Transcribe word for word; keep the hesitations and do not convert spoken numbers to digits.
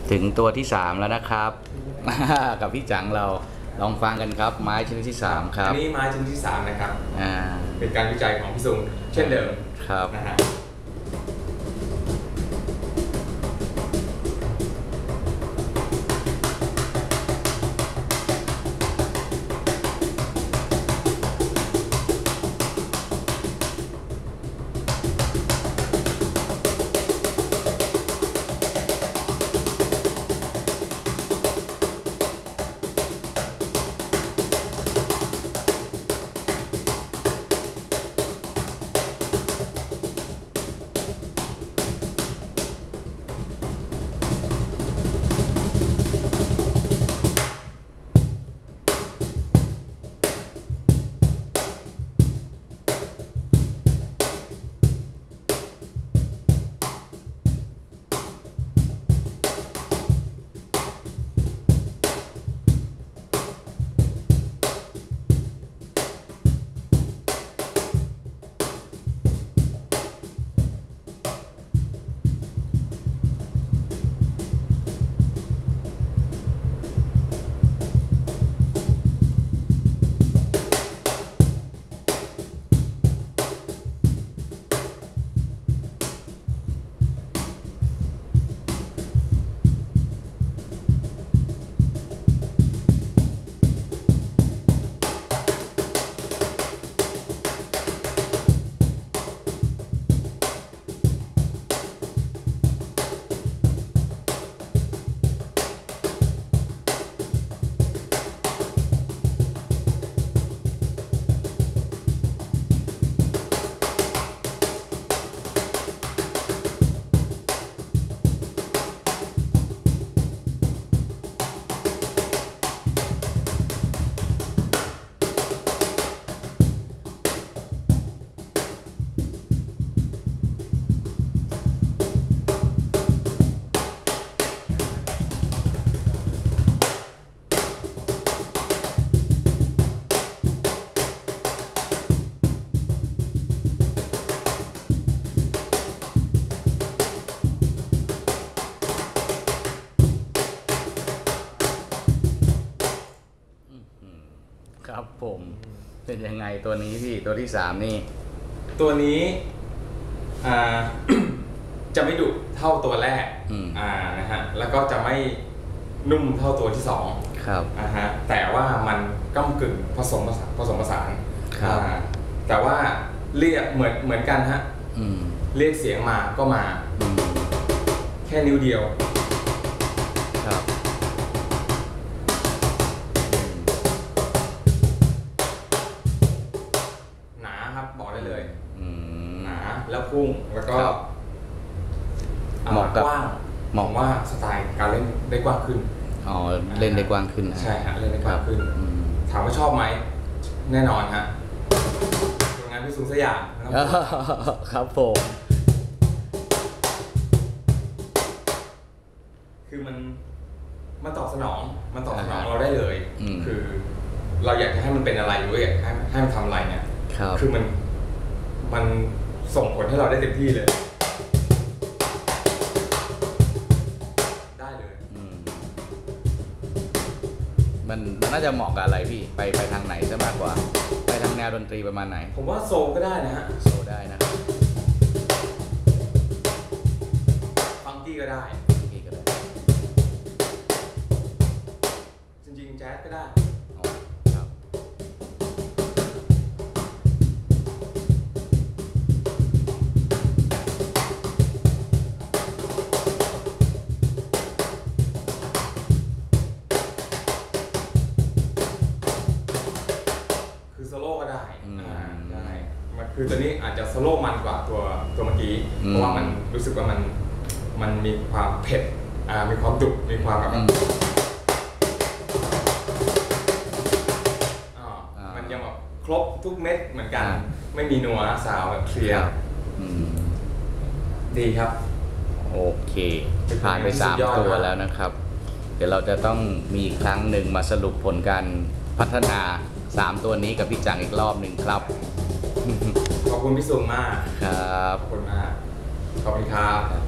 ถึงตัวที่สามแล้วนะครับ กับพี่จังเราลองฟังกันครับไม้ชนิดที่สามครับอันนี้ไม้ชนิดที่สามนะครับอ่าเป็นการวิจัยของพี่ซุงเช่นเดิมครับนะฮะครับผมเป็นยังไงตัวนี้พี่ตัวที่สามนี่ตัวนี้อ่า จะไม่ดุเท่าตัวแรกอ่านะฮะแล้วก็จะไม่นุ่มเท่าตัวที่สองครับนะฮะแต่ว่ามันก้ำกึ่งผสมผสานผสมผสานครับแต่ว่าเรียกเหมือนเหมือนกันฮะเรียกเสียงมาก็มาแค่นิ้วเดียวครับหนาครับบอกได้เลยหนาแล้วพุ่งแล้วก็เหมาะกับกว้างมองว่าสไตล์การเล่นได้กว้างขึ้นอ๋อเล่นได้กว้างขึ้นนะใช่ฮะเล่นได้กว้างขึ้นถามว่าชอบไหมแน่นอนฮะงานพี่สุงสยามครับผมคือมันมันตอบสนองมันตอบสนองเราได้เลยคือเราอยากจะให้มันเป็นอะไรหรืออยากให้ให้มันทำอะไรเนี่ยคือมันมันส่งผลให้เราได้เต็มที่เลยได้เลยมันน่าจะเหมาะกับอะไรพี่ไปไปทางไหนซะมากกว่าไปทางแนวดนตรีประมาณไหนผมว่าโซลก็ได้นะฮะโซลได้นะฟังกี้ก็ได้ฟังกี้ก็ได้จริงๆแจ๊สก็ได้ครับโซโล่ก็ได้ได้คือตัวนี้อาจจะโซโล่มันกว่าตัวตัวเมื่อกี้เพราะว่ามันรู้สึกว่ามันมันมีความเผ็ดมีความดุมีความแบบมันยังแบบครบทุกเม็ดเหมือนกันไม่มีนัวสาวแบบเคลียร์ดีครับโอเคผ่านไปสามตัวแล้วนะครับเดี๋ยวเราจะต้องมีครั้งหนึ่งมาสรุปผลการพัฒนาสามตัวนี้กับพี่จังอีกรอบหนึ่งครับขอบคุณพี่สุงมากครับขอบคุณมากขอบคุณครับ